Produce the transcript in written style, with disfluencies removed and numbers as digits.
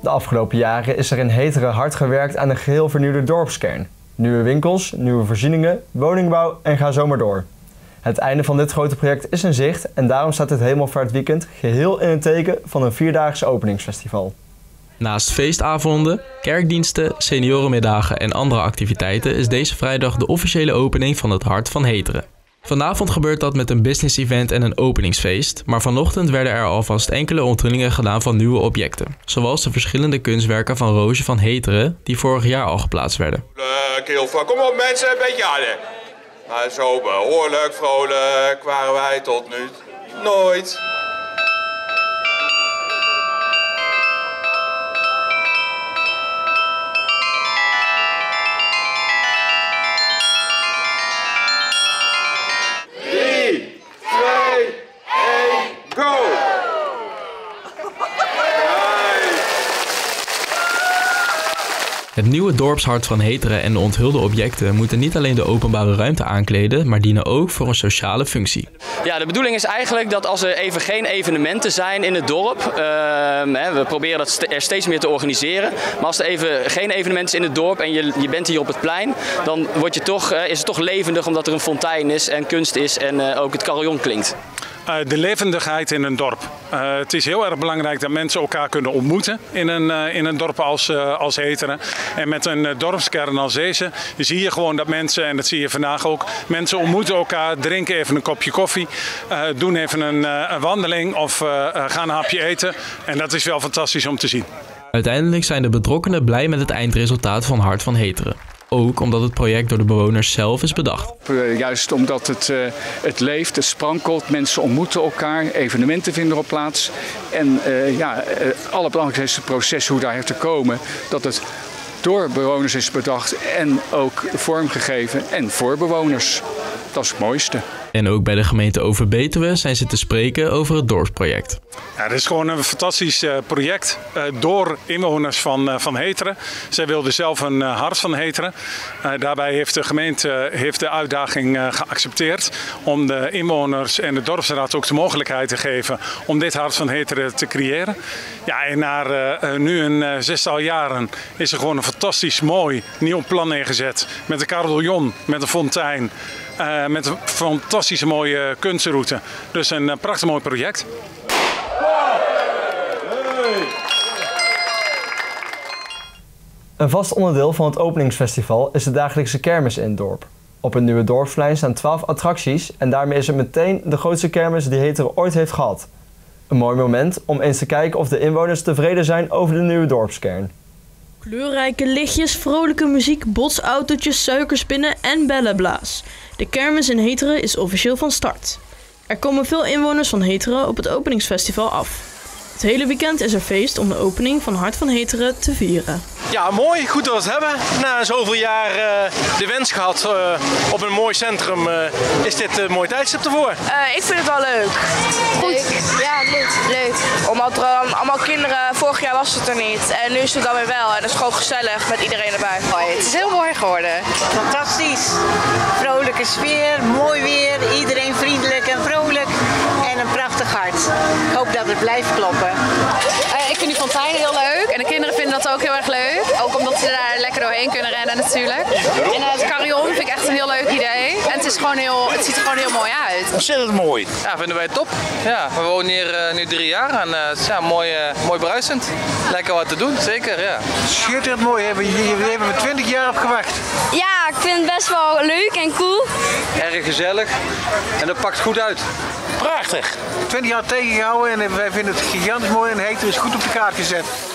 De afgelopen jaren is er in Heteren hard gewerkt aan een geheel vernieuwde dorpskern. Nieuwe winkels, nieuwe voorzieningen, woningbouw en ga zo maar door. Het einde van dit grote project is in zicht en daarom staat het Hemelvaartweekend geheel in het teken van een 4-daagse openingsfestival. Naast feestavonden, kerkdiensten, seniorenmiddagen en andere activiteiten is deze vrijdag de officiële opening van het Hart van Heteren. Vanavond gebeurt dat met een business event en een openingsfeest, maar vanochtend werden er alvast enkele onthullingen gedaan van nieuwe objecten. Zoals de verschillende kunstwerken van Roosje van Heteren, die vorig jaar al geplaatst werden. Kom op mensen, een beetje harder. Maar zo behoorlijk vrolijk waren wij tot nu nooit. Het nieuwe dorpshart van Heteren en de onthulde objecten moeten niet alleen de openbare ruimte aankleden, maar dienen ook voor een sociale functie. Ja, de bedoeling is eigenlijk dat als er even geen evenementen zijn in het dorp, we proberen dat er steeds meer te organiseren, maar als er even geen evenementen zijn in het dorp en je bent hier op het plein, dan is het toch levendig omdat er een fontein is en kunst is en ook het carillon klinkt. De levendigheid in een dorp. Het is heel erg belangrijk dat mensen elkaar kunnen ontmoeten in een dorp als Heteren. En met een dorpskern als deze zie je gewoon dat mensen, en dat zie je vandaag ook, mensen ontmoeten elkaar, drinken even een kopje koffie, doen even een wandeling of gaan een hapje eten. En dat is wel fantastisch om te zien. Uiteindelijk zijn de betrokkenen blij met het eindresultaat van Hart van Heteren. Ook omdat het project door de bewoners zelf is bedacht. Juist omdat het leeft, het sprankelt, mensen ontmoeten elkaar, evenementen vinden erop plaats. En het allerbelangrijkste proces hoe daar heeft te komen, dat het door bewoners is bedacht en ook vormgegeven en voor bewoners. Dat is het mooiste. En ook bij de gemeente Overbetuwe zijn ze te spreken over het dorpsproject. Ja, het is gewoon een fantastisch project door inwoners van Heteren. Zij wilden zelf een hart van Heteren. Daarbij heeft de gemeente de uitdaging geaccepteerd om de inwoners en de dorpsraad ook de mogelijkheid te geven om dit hart van Heteren te creëren. Ja, en na nu een 6-tal jaren is er gewoon een fantastisch mooi nieuw plan neergezet met een carillon, met een fontein. Met een fantastische mooie kunstroute. Dus een prachtig mooi project. Een vast onderdeel van het openingsfestival is de dagelijkse kermis in het dorp. Op het nieuwe dorpsplein staan 12 attracties en daarmee is het meteen de grootste kermis die Heteren ooit heeft gehad. Een mooi moment om eens te kijken of de inwoners tevreden zijn over de nieuwe dorpskern. Kleurrijke lichtjes, vrolijke muziek, botsautootjes, suikerspinnen en bellenblaas. De kermis in Heteren is officieel van start. Er komen veel inwoners van Heteren op het openingsfestival af. Het hele weekend is er feest om de opening van Hart van Heteren te vieren. Ja, mooi. Goed dat we het hebben. Na zoveel jaar de wens gehad op een mooi centrum is dit een mooi tijdstip ervoor. Ik vind het wel leuk. Goed. Leuk. Ja, leuk. Omdat er allemaal kinderen, vorig jaar was het er niet. En nu is het dan weer wel. En het is gewoon gezellig met iedereen erbij. Het is heel mooi geworden. Fantastisch. Vrolijke sfeer, mooi weer. Iedereen vriendelijk en vrolijk. En een prachtig hart. Ik hoop dat het blijft kloppen. Ik vind die fontein heel leuk en de kinderen vinden dat ook heel erg leuk. Ook omdat ze daar lekker doorheen kunnen rennen natuurlijk. En het carillon vind ik echt een heel leuk idee. En het ziet er gewoon heel mooi uit. Ontzettend mooi. Ja, vinden wij top. Ja, we wonen hier nu 3 jaar en het is mooi bruisend. Lekker wat te doen, zeker. Ja. Schitterend mooi. We hebben er 20 jaar op gewacht. Ja, ik vind het best wel leuk en cool. Erg gezellig en dat pakt goed uit. Prachtig. 20 jaar tegengehouden en wij vinden het gigantisch mooi en Heteren is goed op de kaart gezet.